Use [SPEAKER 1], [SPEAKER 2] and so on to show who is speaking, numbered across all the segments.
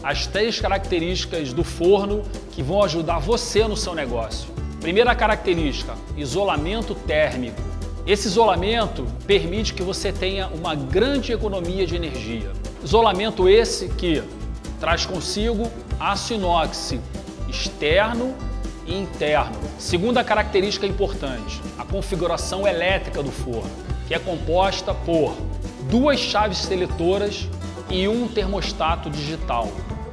[SPEAKER 1] as 3 características do forno que vão ajudar você no seu negócio. Primeira característica, isolamento térmico. Esse isolamento permite que você tenha uma grande economia de energia. Isolamento esse que traz consigo aço inox externo e interno. Segunda característica importante, a configuração elétrica do forno, que é composta por 2 chaves seletoras e um termostato digital.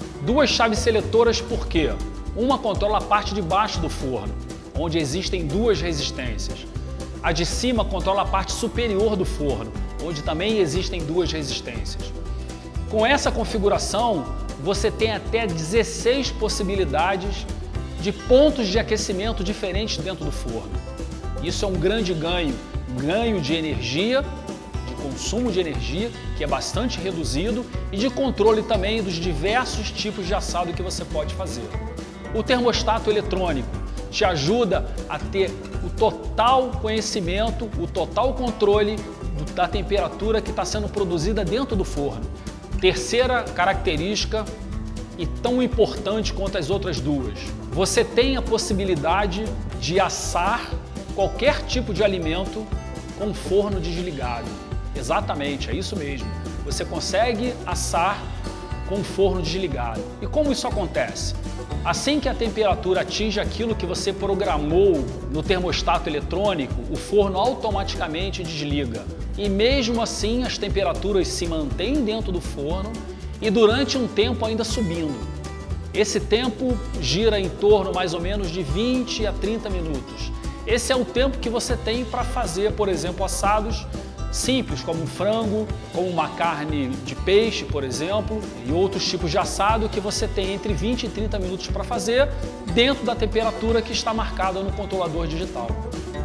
[SPEAKER 1] 2 chaves seletoras por quê? Uma controla a parte de baixo do forno, onde existem 2 resistências. A de cima controla a parte superior do forno, onde também existem 2 resistências. Com essa configuração, você tem até 16 possibilidades de pontos de aquecimento diferentes dentro do forno. Isso é um grande ganho, ganho de energia, de consumo de energia, que é bastante reduzido, e de controle também dos diversos tipos de assado que você pode fazer. O termostato eletrônico te ajuda a ter o total conhecimento, o total controle da temperatura que está sendo produzida dentro do forno. Terceira característica, e tão importante quanto as outras 2, você tem a possibilidade de assar qualquer tipo de alimento com o forno desligado. Exatamente, é isso mesmo. Você consegue assar com o forno desligado. E como isso acontece? Assim que a temperatura atinge aquilo que você programou no termostato eletrônico, o forno automaticamente desliga. E mesmo assim as temperaturas se mantêm dentro do forno e durante um tempo ainda subindo. Esse tempo gira em torno mais ou menos de 20 a 30 minutos. Esse é o tempo que você tem para fazer, por exemplo, assados simples, como um frango, como uma carne de peixe, por exemplo, e outros tipos de assado que você tem entre 20 e 30 minutos para fazer dentro da temperatura que está marcada no controlador digital.